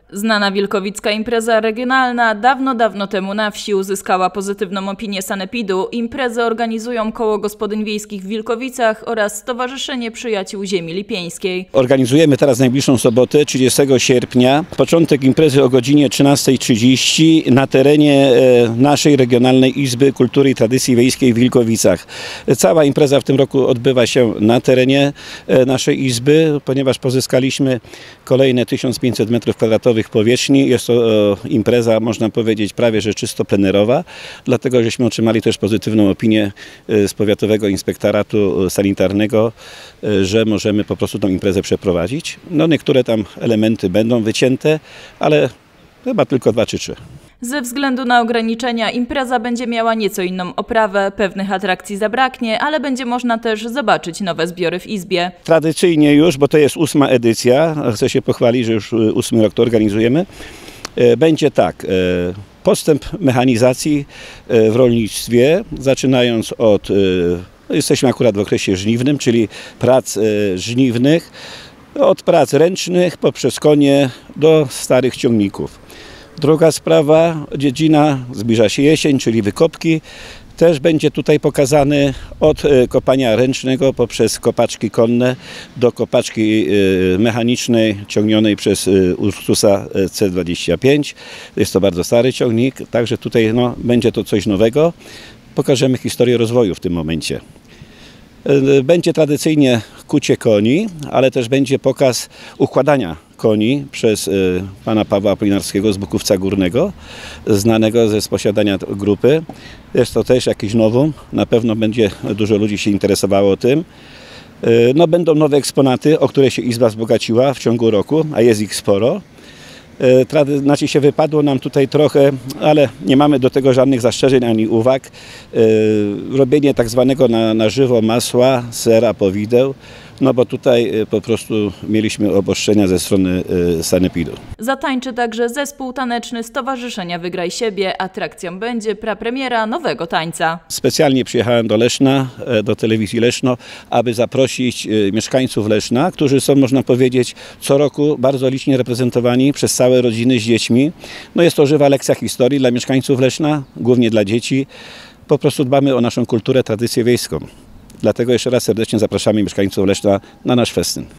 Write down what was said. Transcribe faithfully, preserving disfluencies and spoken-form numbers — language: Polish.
Znana wilkowicka impreza regionalna dawno, dawno temu na wsi uzyskała pozytywną opinię sanepidu. Imprezę organizują Koło Gospodyń Wiejskich w Wilkowicach oraz Stowarzyszenie Przyjaciół Ziemi Lipieńskiej. Organizujemy teraz najbliższą sobotę, trzydziestego sierpnia, początek imprezy o godzinie trzynastej trzydzieści na terenie naszej Regionalnej Izby Kultury i Tradycji Wiejskiej w Wilkowicach. Cała impreza w tym roku odbywa się na terenie naszej izby, ponieważ pozyskaliśmy kolejne tysiąc pięćset metrów kwadratowych powierzchni. Jest to impreza, można powiedzieć, prawie że czysto plenerowa, dlatego żeśmy otrzymali też pozytywną opinię z Powiatowego Inspektoratu Sanitarnego, że możemy po prostu tą imprezę przeprowadzić. No, niektóre tam elementy będą wycięte, ale chyba tylko dwa czy trzy. Ze względu na ograniczenia impreza będzie miała nieco inną oprawę, pewnych atrakcji zabraknie, ale będzie można też zobaczyć nowe zbiory w izbie. Tradycyjnie już, bo to jest ósma edycja, chcę się pochwalić, że już ósmy rok to organizujemy, będzie tak, postęp mechanizacji w rolnictwie, zaczynając od, jesteśmy akurat w okresie żniwnym, czyli prac żniwnych, od prac ręcznych poprzez konie do starych ciągników. Druga sprawa, dziedzina, zbliża się jesień, czyli wykopki. Też będzie tutaj pokazany od kopania ręcznego poprzez kopaczki konne do kopaczki mechanicznej ciągnionej przez Ursusa C dwadzieścia pięć. Jest to bardzo stary ciągnik, także tutaj no, będzie to coś nowego. Pokażemy historię rozwoju w tym momencie. Będzie tradycyjnie kucie koni, ale też będzie pokaz układania koni przez y, pana Pawła Apolinarskiego z Bukówca Górnego, znanego ze posiadania grupy. Jest to też jakiś nowum, na pewno będzie dużo ludzi się interesowało tym. Y, no, będą nowe eksponaty, o które się Izba wzbogaciła w ciągu roku, a jest ich sporo. Y, znaczy się wypadło nam tutaj trochę, ale nie mamy do tego żadnych zastrzeżeń ani uwag. Y, robienie tak zwanego na, na żywo masła, sera, powideł. No bo tutaj po prostu mieliśmy obostrzenia ze strony sanepidu. Zatańczy także zespół taneczny Stowarzyszenia Wygraj Siebie. Atrakcją będzie prapremiera nowego tańca. Specjalnie przyjechałem do Leszna, do telewizji Leszno, aby zaprosić mieszkańców Leszna, którzy są, można powiedzieć, co roku bardzo licznie reprezentowani przez całe rodziny z dziećmi. No jest to żywa lekcja historii dla mieszkańców Leszna, głównie dla dzieci. Po prostu dbamy o naszą kulturę, tradycję wiejską. Dlatego jeszcze raz serdecznie zapraszamy mieszkańców Leszna na nasz festyn.